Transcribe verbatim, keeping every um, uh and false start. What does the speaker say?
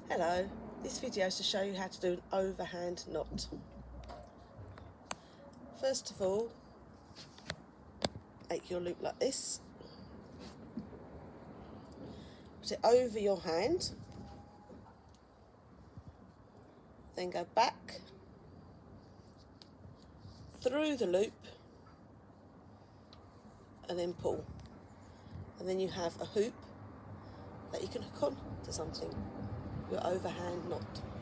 Hello, this video is to show you how to do an overhand knot. First of all, make your loop like this, put it over your hand, then go back through the loop and then pull, and then you have a hoop that you can hook on to something, your overhand knot.